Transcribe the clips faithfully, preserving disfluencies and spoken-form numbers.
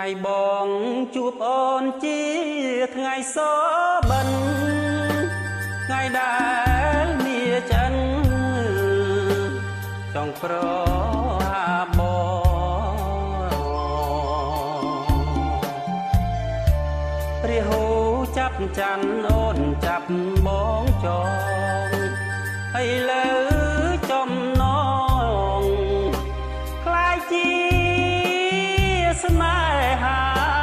ថ្ងៃបងជួបអូនជាថ្ងៃសបិនថ្ងៃដែលមានចិនចង់ប្រហាបងរាហូចាប់ច័ន្ទអូនចាប់បងចងហើយលើចំណងខ្លាយជាស្នេហា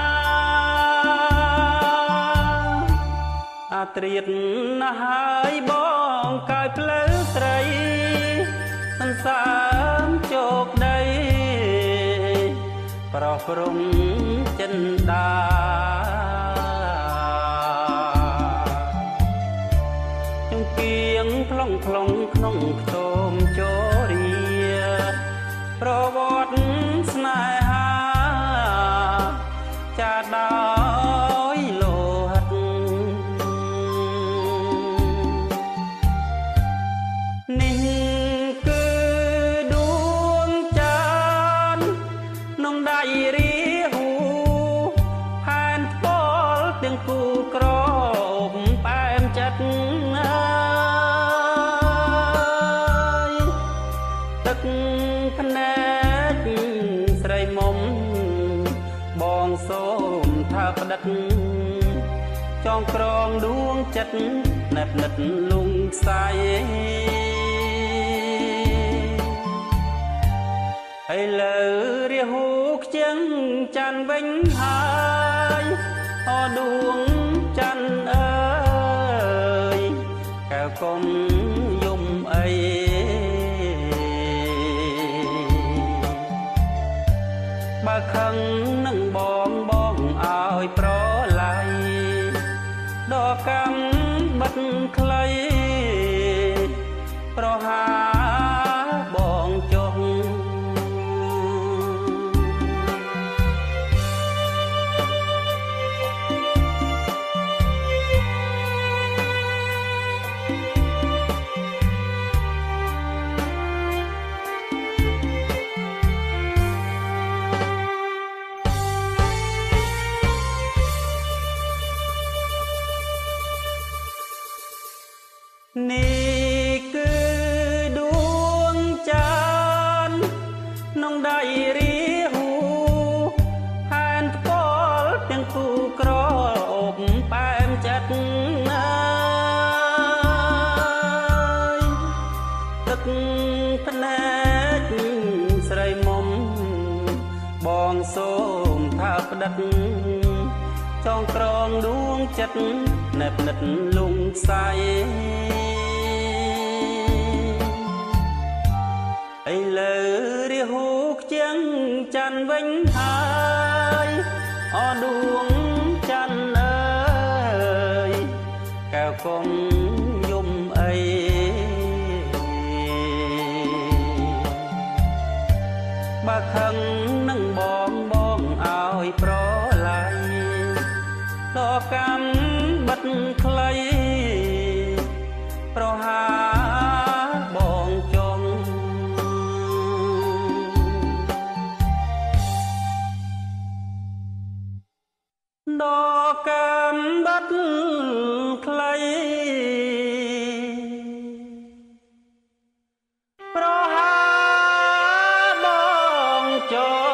អាត្រៀតណាស់ហើយបងកើយផ្លូវត្រីសន្សើមជោគដីប្រោះព្រំចិនដាជង្គៀងផ្លុងផ្លុងក្នុងខ្ទមជរាប្រវត្តិស្នេហាចាដោយលោហិតនេះគឺដួងចានក្នុងដៃរាហូផែនផ្ទាល់ទាំងគូក្រមផ្អែមចិត្តទឹកភ្នែកស្រីមុំបងសូមថាផ្ដិតចងក្រងដួងចិត្តណែបណិតលងខ្សែហើយលើរាហូខ្ជិងច័ន្ទវិញហើយអដួងច័ន្ទអើយកែវកុំយំអីបើខឹងនឹងបងបងឲ្យប្រឡ័យដល់កម្មបិទខ្លីប្រហាបងចុះនេះគឺដួងចានក្នុងដៃរាហូផែនផ្ទាល់ទាំងគូក្រអូបផ្អែមចិត្តណាយទឹកភ្នែកស្រីមុំបងសូមថាផ្ដិតចងក្រងដួងចិត្តណែបណិតលងខ្សែឥឡូវរាហូខ្ជិងច័ន្ទវិញហើយអដួងច័ន្ទអើយកែវកុំយំអីបើខឹងនឹងបងបងឲ្យប្រឡ័យដល់កម្មបិទខ្លីប្រហាបងចង់ដល់កម្មបិទខ្លីប្រហាបងចង់